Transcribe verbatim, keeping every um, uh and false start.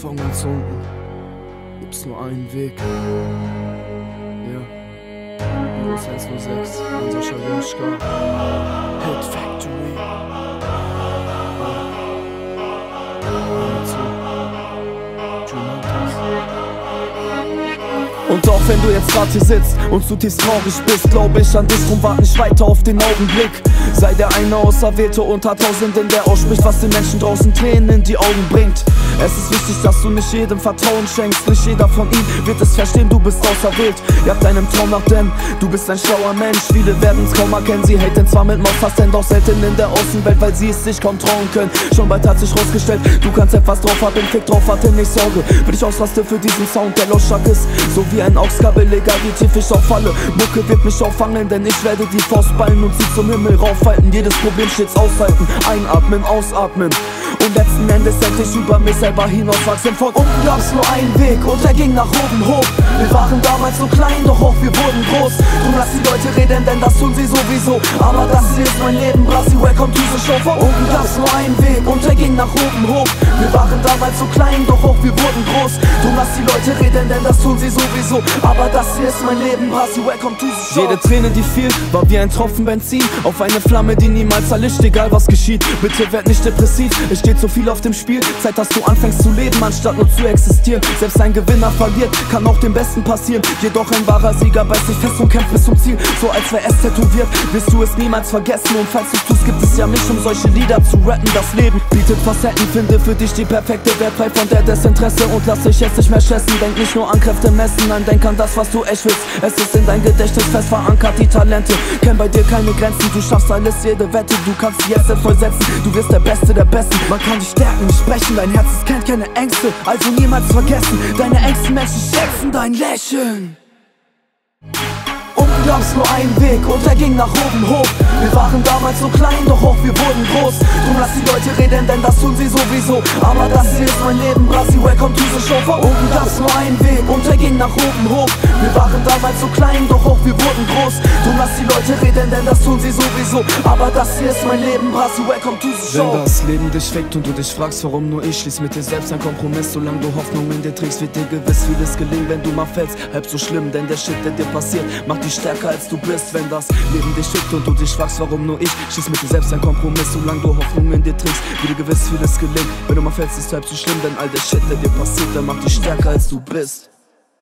Anfang ganz unten gibt's nur einen Weg. Ja, Virus eins null sechs, Sascha Joschka, Hit Factory. Und auch wenn du jetzt grad hier sitzt und zutiefst traurig bist, glaube ich an dich, drum wart nicht weiter auf den Augenblick. Sei der eine Auserwählte unter Tausenden, der ausspricht, was den Menschen draußen Tränen in die Augen bringt. Es ist wichtig, dass du nicht jedem Vertrauen schenkst. Nicht jeder von ihnen wird es verstehen, du bist auserwählt. Jagt deinem Traum nach, denn du bist ein schlauer Mensch. Viele werden's kaum erkennen, sie haten zwar mit Mausfasten, doch selten in der Außenwelt, weil sie es sich kaum trauen können. Schon bald hat sich rausgestellt, du kannst etwas drauf haben, Fick drauf, hatte nicht Sorge. Wenn ich ausraste für diesen Sound, der lautstark ist, so wie ein Augskabel, egal wie tief ich auffalle. Mucke wird mich auffangen, denn ich werde die Faust ballen und sie zum Himmel raufhalten. Jedes Problem stets aushalten, einatmen, ausatmen und letzten Endes endlich über mich selber hinauswachsen. Von unten gab's nur einen Weg und der ging nach oben hoch. Wir waren damals so klein, doch auch wir wurden groß. Drum lass die Leute reden, denn das tun sie sowieso. Aber das hier ist mein Leben, Brasi, welcome to the show. Von unten gab's nur einen Weg und der ging nach oben hoch. Wir waren damals so klein, doch auch wir wurden groß. Drum lass die Leute reden, denn das tun sie sowieso. Aber das hier ist mein Leben, Brasi, welcome to the show. Jede Träne, die fiel, war wie ein Tropfen Benzin auf eine Flamme, die niemals erlischt, egal was geschieht. Bitte werd nicht depressiv, es steht so viel auf dem Spiel. Zeit, dass du anfängst zu leben, anstatt nur zu existieren. Selbst ein Gewinner verliert, kann auch dem Besten passieren. Jedoch ein wahrer Sieger beißt sich fest und kämpft bis zum Ziel. So als wär es tätowiert, wirst du es niemals vergessen. Und falls du's tust, gibt es ja mich, um solche Lieder zu rappen. Das Leben bietet Facetten, finde für dich die perfekte Welt, frei von der Desinteresse. Und lass dich jetzt nicht mehr stressen, denk nicht nur an Kräfte messen. Nein, denk an das, was du echt willst. Es ist in dein Gedächtnis fest verankert, die Talente. Kenn bei dir keine Grenzen, du schaffst alles, jede Wette. Du kannst sie jetzt vollsetzen, du wirst der Beste der Besten. Man kann dich stärken, nicht sprechen, dein Herz kennt keine Ängste. Also niemals vergessen, deine engsten Menschen schätzen dein Lächeln. Unten gab's nur einen Weg und der ging nach oben hoch. Wir waren damals so klein, doch auch wir wurden groß. Drum lass die Leute reden, denn das tun sie sowieso. Aber das hier ist mein Leben, Brasi, welcome to the show. Von unten gab's nur einen Weg und der ging nach oben hoch. Wir waren damals so klein, doch auch wir wurden groß. Drum lass die Leute reden, denn das tun sie sowieso. Aber das hier ist mein Leben, Brasi, welcome to the show. Wenn das Leben dich fickt und du dich fragst, warum nur ich, schließ mit dir selbst ein Kompromiss. Solange du Hoffnung in dir trägst, wird dir gewiss vieles gelingen. Wenn du mal fällst, halb so schlimm, denn der Shit, der dir passiert, macht dich stärker als du bist. Wenn das Leben dich schickt und du dich fragst, warum nur ich, schließ mit dir selbst ein Kompromiss. Solange du Hoffnung in dir trägst, wird dir gewiss vieles gelingen. Wenn du mal fällst, ist halb so schlimm, denn all der Shit, der dir passiert, der macht dich stärker als du bist.